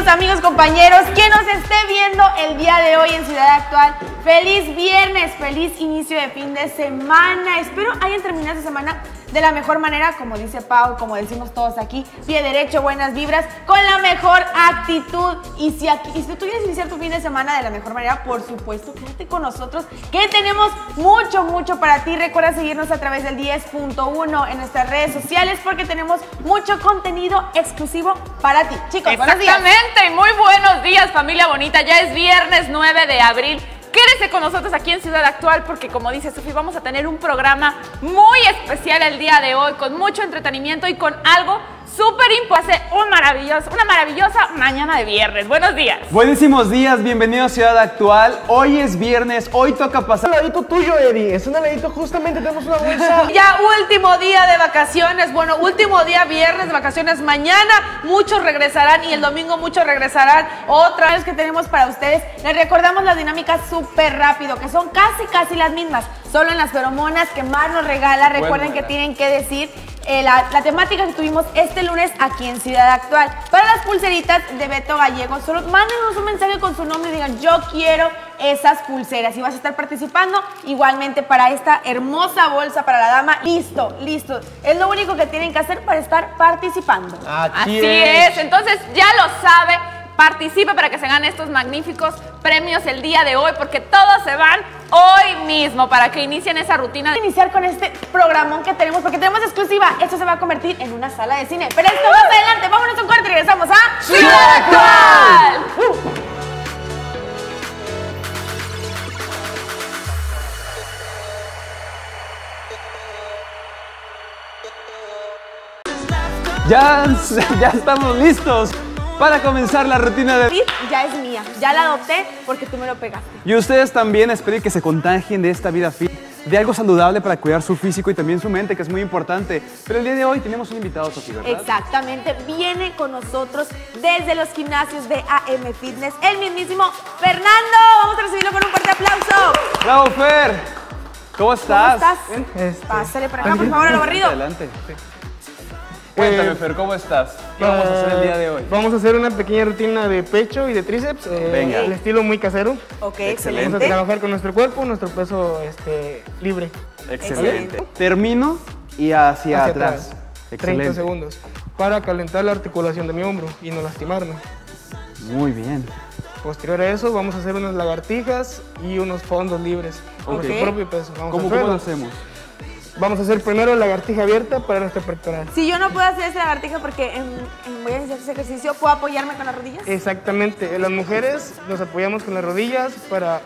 amigos, compañeros, quien nos esté viendo el día de hoy en Ciudad Actual. Feliz viernes, feliz inicio de fin de semana. Espero hayan terminado esta semana de la mejor manera, como dice Pau, como decimos todos aquí, pie derecho, buenas vibras, con la mejor actitud. Y si tú quieres iniciar tu fin de semana de la mejor manera, por supuesto, quédate con nosotros, que tenemos mucho para ti. Recuerda seguirnos a través del 10.1 en nuestras redes sociales, porque tenemos mucho contenido exclusivo para ti. Chicos, buenos días. Exactamente, muy buenos días, familia bonita. Ya es viernes 9 de abril. Quédese con nosotros aquí en Ciudad Actual porque, como dice Sofi, vamos a tener un programa muy especial el día de hoy, con mucho entretenimiento y con algo súper importante, una maravillosa mañana de viernes. Buenos días. Buenísimos días, bienvenidos a Ciudad Actual. Hoy es viernes, hoy toca pasar. Un heladito tuyo, Eddie, es un heladito, justamente tenemos una bolsa. Ya último día de vacaciones, bueno, último día viernes de vacaciones. Mañana muchos regresarán y el domingo muchos regresarán. Otra vez que tenemos para ustedes, les recordamos las dinámicas súper rápido, que son casi las mismas, solo en las feromonas que Mar nos regala. Recuerden que tienen que decir la temática que tuvimos este lunes aquí en Ciudad Actual. Para las pulseritas de Beto Gallego, solo mándenos un mensaje con su nombre y digan: yo quiero esas pulseras, y vas a estar participando. Igualmente para esta hermosa bolsa para la dama. Listo. Es lo único que tienen que hacer para estar participando. Así es. Entonces ya lo sabe. Participe para que se ganen estos magníficos premios el día de hoy, porque todos se van hoy mismo para que inicien esa rutina. Vamos a iniciar con este programón que tenemos, porque tenemos exclusiva. Esto se va a convertir en una sala de cine. Pero esto más adelante. Vámonos a un corte y regresamos a Ciudad Actual. Ya estamos listos para comenzar la rutina de... Ya es mía, ya la adopté porque tú me lo pegaste. Y ustedes también, espero que se contagien de esta vida fit, de algo saludable para cuidar su físico y también su mente, que es muy importante. Pero el día de hoy tenemos un invitado, Sofi, ¿verdad? Exactamente, viene con nosotros desde los gimnasios de AM Fitness, el mismísimo Fernando. Vamos a recibirlo con un fuerte aplauso. ¡Bravo, Fer! ¿Cómo estás? ¿Cómo estás? Pásale para acá, por favor, a lo barrido. Adelante. Cuéntame, Fer, ¿cómo estás? ¿Qué vamos a hacer el día de hoy? Vamos a hacer una pequeña rutina de pecho y de tríceps. Venga. El estilo muy casero. Ok, Excelente. Vamos a trabajar con nuestro cuerpo, nuestro peso libre. Excelente. Termino y hacia atrás. 30 segundos. Para calentar la articulación de mi hombro y no lastimarme. Muy bien. Posterior a eso, vamos a hacer unas lagartijas y unos fondos libres. Con su propio peso. ¿Cómo lo hacemos? Vamos a hacer primero lagartija abierta para nuestro pectoral. Si yo no puedo hacer esa lagartija porque voy a iniciar ese ejercicio, ¿puedo apoyarme con las rodillas? Exactamente. Las mujeres nos apoyamos con las rodillas para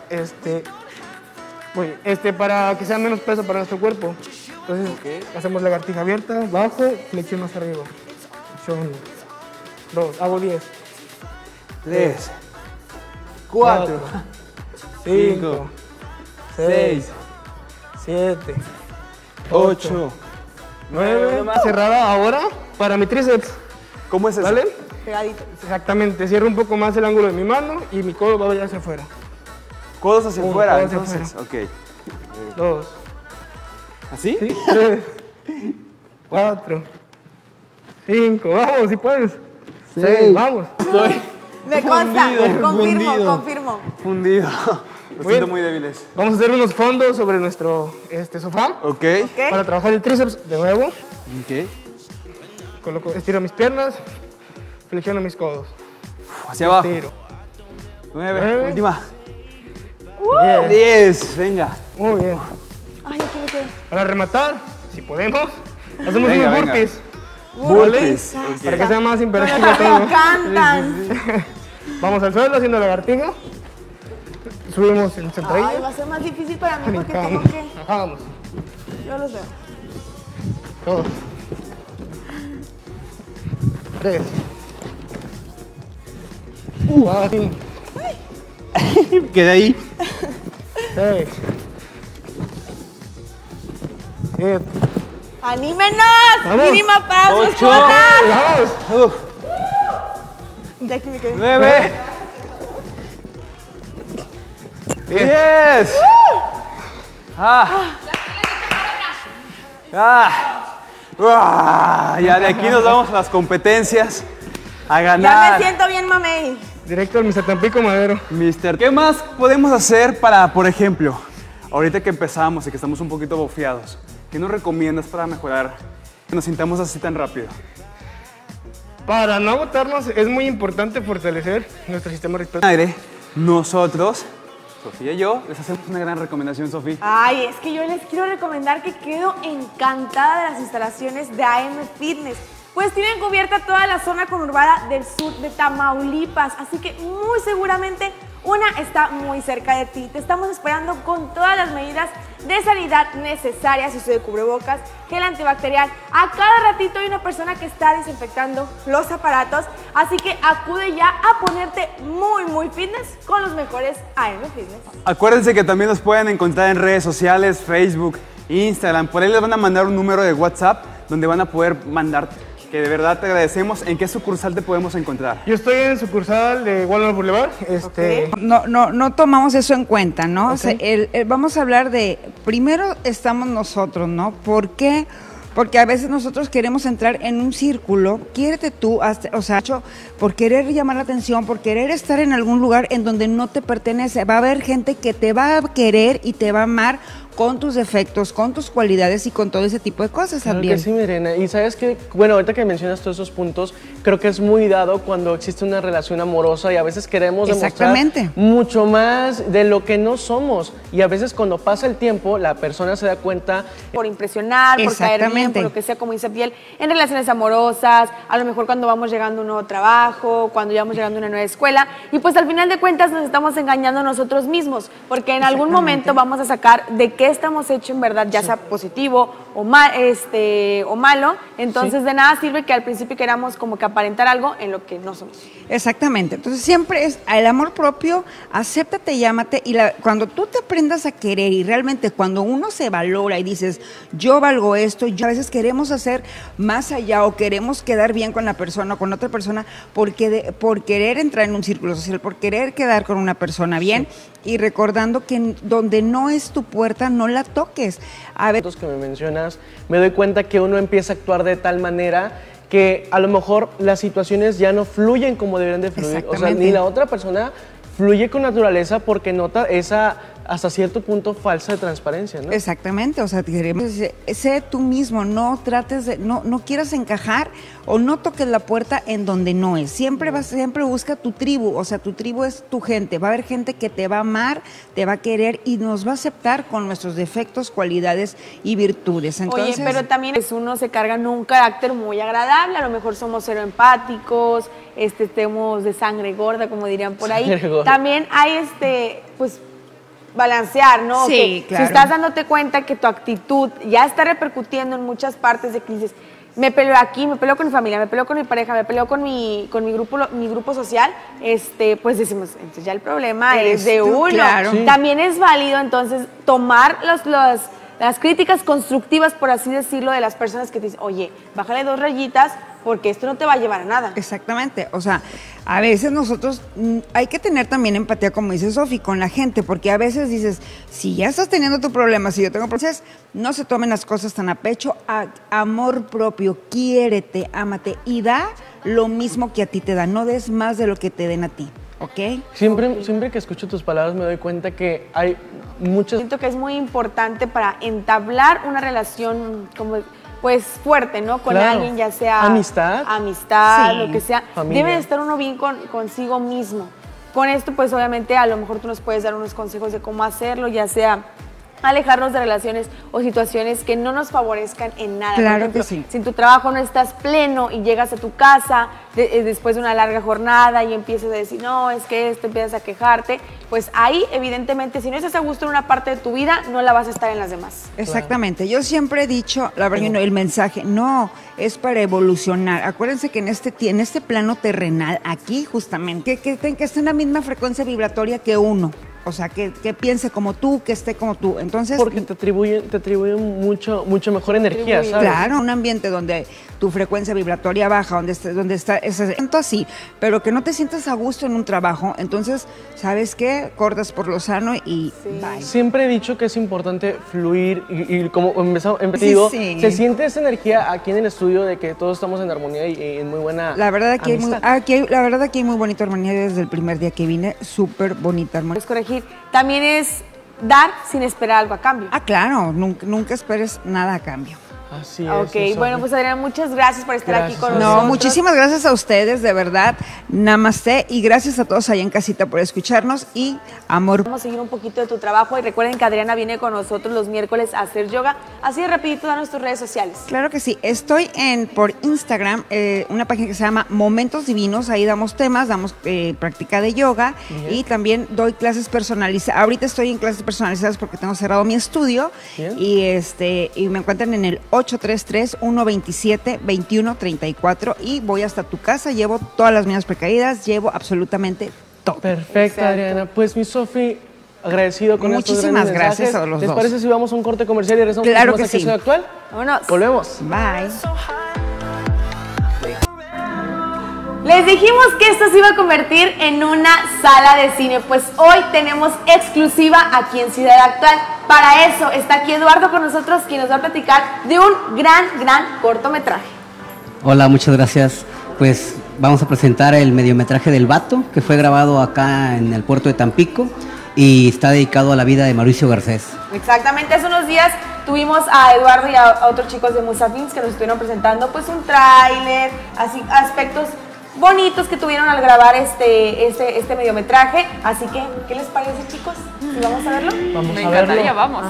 para que sea menos peso para nuestro cuerpo. Entonces, hacemos lagartija abierta, bajo, flexión hacia arriba. 1, 2, hago 10. 3, 4, 5, 6, 7, 8, 9. Cerrada ahora para mi tríceps. ¿Cómo es eso? ¿Vale? Pegadito. Exactamente. Cierro un poco más el ángulo de mi mano y mi codo va a ir hacia afuera. Codos hacia afuera, codo hacia entonces. afuera. Ok. 2, ¿Así? 3, 4, 5. Vamos, si puedes. 6, vamos. Me consta, fundido. confirmo. Fundido. Los siento muy débiles. Vamos a hacer unos fondos sobre nuestro sofá. Ok. ¿Ok? Para trabajar el tríceps de nuevo. Ok. Estiro mis piernas, flexiono mis codos. Hacia abajo. Estiro. 9. Última. 10. 10. Venga. Muy bien. Ay, aquí me quedé. Para rematar, si podemos, hacemos Venga, unos venga. burpees. Burpees. Para que sea más Me imperativo todo. encantan. Vamos al suelo haciendo lagartija. Subimos en Ay, sentadilla. va a ser más difícil para mí porque tengo Brincamos. que... Vamos. Yo los veo. 2, 3, 4, Quedé ahí. 6, 7. ¡Anímenos! Vamos. ¡Mínima para sus 8. cuotas! Vamos. De aquí me quedé. 9. 10. Ya de aquí nos vamos a las competencias a Ya ganar. me siento bien mamey. Directo al Mr. Tampico Madero. Mister, ¿qué más podemos hacer para, por ejemplo, ahorita que empezamos y que estamos un poquito bofeados, qué nos recomiendas para mejorar que nos sintamos así tan rápido? Para no agotarnos es muy importante fortalecer nuestro sistema respiratorio. Aire, nosotros, Sofía y yo, les hacemos una gran recomendación, Sofía. Ay, es que yo les quiero recomendar que quedo encantada de las instalaciones de AM Fitness. Pues tienen cubierta toda la zona conurbada del sur de Tamaulipas, así que muy seguramente una está muy cerca de ti. Te estamos esperando con todas las medidas de sanidad necesarias, uso de cubrebocas, gel antibacterial. A cada ratito hay una persona que está desinfectando los aparatos, así que acude ya a ponerte muy fitness con los mejores AM Fitness. Acuérdense que también nos pueden encontrar en redes sociales, Facebook, Instagram. Por ahí les van a mandar un número de WhatsApp donde van a poder mandar, que de verdad te agradecemos. ¿En qué sucursal te podemos encontrar? Yo estoy en sucursal de Walmart Boulevard. No tomamos eso en cuenta, ¿no? Okay. O sea, vamos a hablar de, primero estamos nosotros, ¿no? ¿Por qué? Porque a veces nosotros queremos entrar en un círculo, quiérete tú, o sea, por querer llamar la atención, por querer estar en algún lugar en donde no te pertenece. Va a haber gente que te va a querer y te va a amar con tus defectos, con tus cualidades y con todo ese tipo de cosas Claro también. que sí, Mirena. Y sabes que, bueno, ahorita que mencionas todos esos puntos, creo que es muy dado cuando existe una relación amorosa y a veces queremos demostrar mucho más de lo que no somos. Y a veces cuando pasa el tiempo, la persona se da cuenta. Por impresionar, por caer bien, por lo que sea, como dice Piel, en relaciones amorosas, a lo mejor cuando vamos llegando a un nuevo trabajo, cuando ya vamos llegando a una nueva escuela, y pues al final de cuentas nos estamos engañando nosotros mismos, porque en algún momento vamos a sacar de qué estamos hechos en verdad, ya sea positivo o, o malo, entonces de nada sirve que al principio queramos como que aparentar algo en lo que no somos. Exactamente, entonces siempre es el amor propio, acéptate, llámate, y cuando tú te aprendas a querer y realmente cuando uno se valora y dices, yo valgo esto, yo a veces queremos hacer más allá o queremos quedar bien con la persona o con otra persona por querer entrar en un círculo social, por querer quedar con una persona bien, y recordando que donde no es tu puerta, no la toques. A ver, Que me mencionas, me doy cuenta que uno empieza a actuar de tal manera que a lo mejor las situaciones ya no fluyen como deberían de fluir. O sea, ni la otra persona fluye con naturaleza porque nota esa hasta cierto punto falsa de transparencia, ¿no? Exactamente, o sea, queremos, sé tú mismo, no trates de, no quieras encajar o no toques la puerta en donde no es. Siempre busca tu tribu, o sea, tu tribu es tu gente. Va a haber gente que te va a amar, te va a querer y nos va a aceptar con nuestros defectos, cualidades y virtudes. Entonces, oye, pero también uno se carga en un carácter muy agradable, a lo mejor somos cero empáticos, estemos de sangre gorda, como dirían por ahí. También hay pues balancear, ¿no? Sí, claro. Si estás dándote cuenta que tu actitud ya está repercutiendo en muchas partes de que dices, me peleo aquí, me peleo con mi familia, me peleo con mi pareja, me peleo con mi grupo social, pues decimos, entonces ya el problema es de uno. Claro. Sí. También es válido entonces tomar las críticas constructivas, por así decirlo, de las personas que te dicen, oye, bájale 2 rayitas porque esto no te va a llevar a nada. Exactamente, o sea, a veces nosotros hay que tener también empatía, como dice Sofi, con la gente, porque a veces dices, si ya estás teniendo tu problema, si yo tengo problemas, no se tomen las cosas tan a pecho, amor propio, quiérete, ámate y da lo mismo que a ti te da, no des más de lo que te den a ti. ¿Ok? Siempre que escucho tus palabras me doy cuenta que hay muchas... Siento que es muy importante para entablar una relación como pues fuerte, ¿no? Con alguien, ya sea amistad, sí, lo que sea. Familia. Debe de estar uno bien consigo mismo. Con esto, pues obviamente a lo mejor tú nos puedes dar unos consejos de cómo hacerlo, ya sea alejarnos de relaciones o situaciones que no nos favorezcan en nada. Claro. Por ejemplo, que sí. Si en tu trabajo no estás pleno y llegas a tu casa después de una larga jornada y empiezas a decir, no, es que empiezas a quejarte, pues ahí evidentemente si no estás a gusto en una parte de tu vida, no la vas a estar en las demás. Exactamente, yo siempre he dicho, la verdad, el mensaje, no, es para evolucionar. Acuérdense que en este plano terrenal, aquí justamente, que esté en la misma frecuencia vibratoria que uno. o sea, que piense como tú, que esté como tú. Entonces, porque te atribuyen mucho mejor energía, ¿sabes? Claro, un ambiente donde tu frecuencia vibratoria baja, donde está ese evento así, pero que no te sientas a gusto en un trabajo, entonces, ¿sabes qué? Cortas por lo sano y bye. Siempre he dicho que es importante fluir y como digo, se siente esa energía aquí en el estudio de que todos estamos en armonía y en muy buena La verdad que amistad. hay muy bonita armonía desde el primer día que vine, súper bonita armonía. Puedes corregir. También es dar sin esperar algo a cambio. Ah, claro, nunca esperes nada a cambio. Así es. Ok, bueno, pues Adriana, muchas gracias por estar aquí con nosotros. No, muchísimas gracias a ustedes, de verdad. Namaste y gracias a todos allá en casita por escucharnos y amor. Vamos a seguir un poquito de tu trabajo y recuerden que Adriana viene con nosotros los miércoles a hacer yoga. Así de rapidito, danos tus redes sociales. Claro que sí, estoy por Instagram, una página que se llama Momentos Divinos, ahí damos temas, damos práctica de yoga y también doy clases personalizadas. Ahorita estoy en clases personalizadas porque tengo cerrado mi estudio y me encuentran en el 833-127-2134 y voy hasta tu casa, llevo todas las medidas precaídas, llevo absolutamente todo. Perfecto, Adriana. Pues mi Sofi, agradecido con estos grandes mensajes. Muchísimas gracias a los dos. ¿Les parece si vamos a un corte comercial y regresamos Claro con que más aquí sí. Ciudad Actual? Vámonos. Volvemos. Bye. Les dijimos que esto se iba a convertir en una sala de cine, pues hoy tenemos exclusiva aquí en Ciudad Actual. Para eso está aquí Eduardo con nosotros, quien nos va a platicar de un gran cortometraje. Hola, muchas gracias. Pues vamos a presentar el mediometraje del Vato, que fue grabado acá en el puerto de Tampico y está dedicado a la vida de Mauricio Garcés. Exactamente, hace unos días tuvimos a Eduardo y a otros chicos de Musa Films que nos estuvieron presentando pues un tráiler, así aspectos bonitos que tuvieron al grabar este mediometraje. Así que, ¿qué les parece, chicos? ¿Y vamos a verlo? Vamos Me a encantaría, verlo. vamos.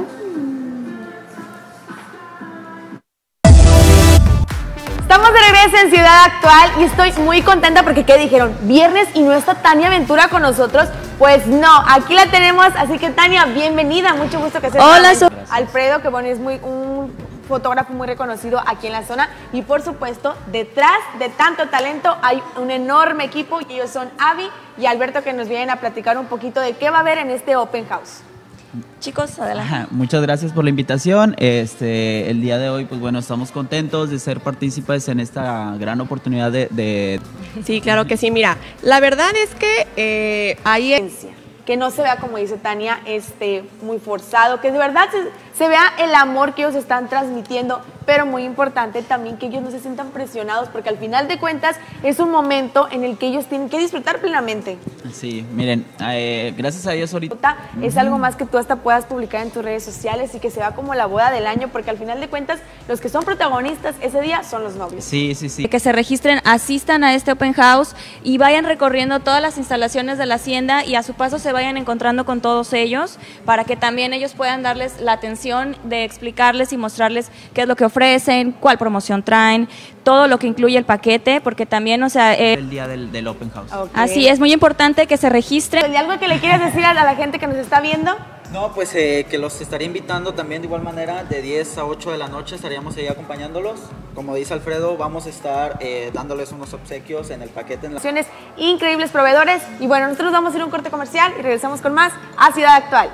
Estamos de regreso en Ciudad Actual y estoy muy contenta porque, ¿qué dijeron? Viernes y no está Tania Ventura con nosotros. Pues no, aquí la tenemos, así que Tania, bienvenida, mucho gusto que estés. Hola, Alfredo, que bueno, es un fotógrafo muy reconocido aquí en la zona y por supuesto, detrás de tanto talento hay un enorme equipo y ellos son Avi y Alberto que nos vienen a platicar un poquito de qué va a haber en este Open House. Chicos, adelante. Ajá, muchas gracias por la invitación. El día de hoy, pues bueno, estamos contentos de ser partícipes en esta gran oportunidad de... Sí, claro que sí. Mira, la verdad es que ahí que no se vea, como dice Tania, muy forzado, que de verdad se vea el amor que ellos están transmitiendo, pero muy importante también que ellos no se sientan presionados, porque al final de cuentas es un momento en el que ellos tienen que disfrutar plenamente. Sí, miren, gracias a Dios ahorita... Es algo más que tú hasta puedas publicar en tus redes sociales y que se vea como la boda del año, porque al final de cuentas los que son protagonistas ese día son los novios. Sí, sí, sí. Que se registren, asistan a este Open House y vayan recorriendo todas las instalaciones de la hacienda y a su paso se vayan encontrando con todos ellos para que también ellos puedan darles la atención de explicarles y mostrarles qué es lo que ofrecen, cuál promoción traen, todo lo que incluye el paquete, porque también, o sea... el día del Open House. Okay. Así es, muy importante que se registren. ¿Hay algo que le quieras decir a la gente que nos está viendo? No, pues que los estaría invitando también de igual manera, de 10 a 8 de la noche estaríamos ahí acompañándolos. Como dice Alfredo, vamos a estar dándoles unos obsequios en el paquete. Increíbles proveedores. Y bueno, nosotros vamos a ir a un corte comercial y regresamos con más a Ciudad Actual.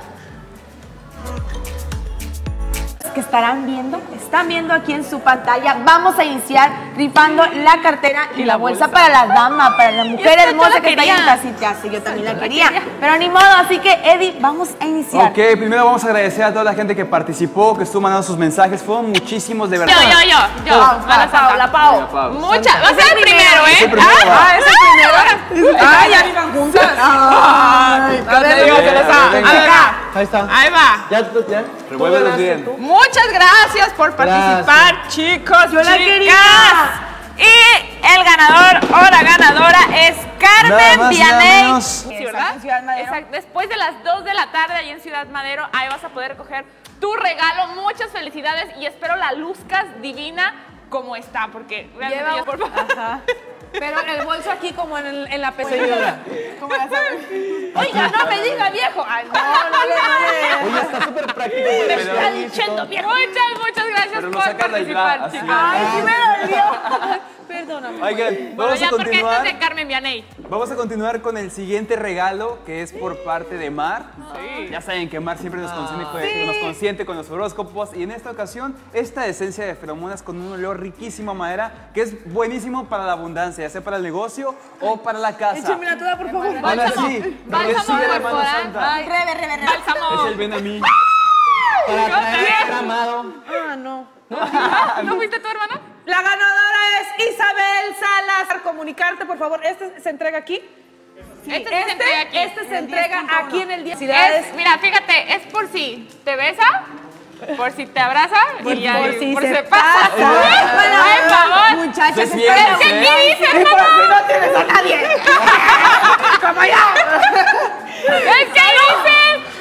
Que están viendo aquí en su pantalla. Vamos a iniciar rifando la cartera y la bolsa para la dama, para la mujer hermosa que está ahí en casita. Sí, yo también la quería. Pero ni modo, así que Eddie, vamos a iniciar. Ok, primero vamos a agradecer a toda la gente que participó, que estuvo mandando sus mensajes. Fueron muchísimos, de verdad. Yo. La Pau. Muchas. Va a ser el primero, ¿eh? Es el primero, va. ¿Es el primero? Ay, ya vivan juntas. Ay, a ver, digo que les Ahí está. Ahí va. Ya. Revuélvelos bien. Muchas gracias por participar, chicos, Yo la chicas. quería. Y el ganador o la ganadora es Nada Carmen más y nada Vianey. menos. Sí, ¿verdad? En Ciudad Madero. Exacto. Después de las 2 de la tarde ahí en Ciudad Madero, ahí vas a poder recoger tu regalo. Muchas felicidades y espero la luzcas divina como está, porque realmente yo, por favor. Ajá. Pero el bolso aquí como en la pestaña. Como la Oiga, no me diga viejo. Ay, no. Oye, está súper práctico. Me está diciendo viejo. Muchas gracias Pero no por sacan la isla, participar, así. chicas. Ay, sí me dolió. Perdóname. Oigan, Bueno, vamos ya a porque este continuar. es de Carmen Vianey. Vamos a continuar con el siguiente regalo, que es por parte de Mar. Sí. Ya saben que Mar siempre nos consiente con los horóscopos. Y en esta ocasión, esta esencia de feromonas con un olor riquísimo a madera, que es buenísimo para la abundancia, ya sea para el negocio o para la casa. Échenmela toda, por favor. Ahora sí, Bálsamo corporal. Rebe. Bálsamo. Es el ven a mí. Para traer amado. Ah, no. ¿No fuiste tu hermana? La ganadora es Isabel Salazar. Comunicarte, por favor. ¿Este se entrega aquí? Sí. Este se entrega aquí en el día. Mira, fíjate, es por si te besa, por si te abraza y ya, por si se pasa. Bueno, por favor. Muchachos, es que aquí dice, hermano. Por si no tienes a nadie. Como yo. Es que dice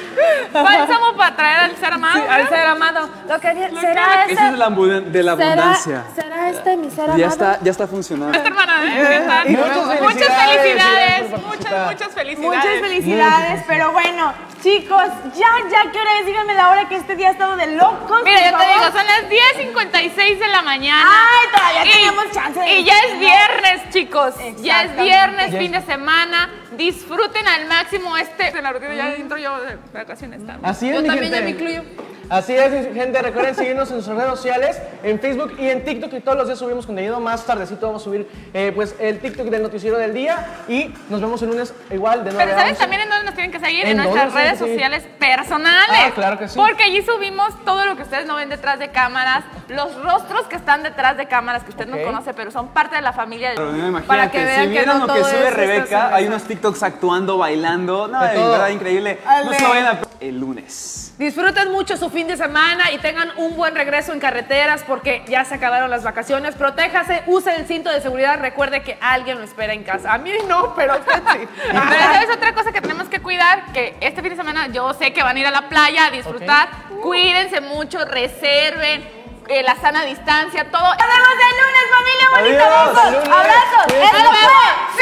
bálsamo para traer al ser amado. Sí, al ser amado. Lo que será Ese es de la abundancia. ¿Será este mi ser amado? Ya está funcionando. Esta hermana, muchas felicidades. Muchas felicidades. Muchas felicidades, pero bueno, chicos, ya, ¿qué hora es? Díganme la hora que este día ha estado de locos. Mira, yo te digo, son las 10:56 de la mañana. Ay, todavía tenemos chance de... Y ya es viernes, chicos. Ya es viernes, fin de semana. Disfruten al máximo en la rutina. Ya dentro yo de vacaciones también. Así es, yo mi también gente. ya me incluyo. Así es, gente. Recuerden seguirnos en nuestras redes sociales, en Facebook y en TikTok, y todos los días subimos contenido. Más tardecito vamos a subir pues el TikTok del noticiero del día, y nos vemos el lunes igual de 9 Pero ¿sabes también en dónde nos tienen que seguir? En ¿En nuestras dónde? redes sociales personales. Ah, claro que sí. Porque allí subimos todo lo que ustedes no ven detrás de cámaras, los rostros que están detrás de cámaras que usted no conoce, pero son parte de la familia. Pero no, imagínate, para que vean si vieron no lo que todo sube es Rebeca, hay unos TikToks actuando, bailando. No, de verdad, increíble. No se lo vayan a... El lunes. Disfruten mucho su fin de semana y tengan un buen regreso en carreteras porque ya se acabaron las vacaciones. Protéjase, use el cinto de seguridad. Recuerde que alguien lo espera en casa. A mí no, pero usted sí. Pero ¿sabes otra cosa que tenemos que cuidar? Que este fin de semana yo sé que van a ir a la playa a disfrutar. Cuídense mucho, reserven la sana distancia, todo. Nos vemos el lunes, familia bonita. Adiós. Besos, abrazos. Esto fue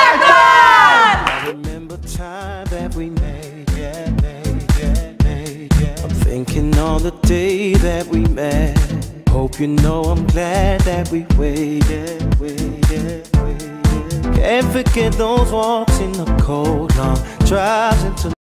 Thinking on the day that we met. Hope you know I'm glad that we waited. Can't forget those walks in the cold, long drives into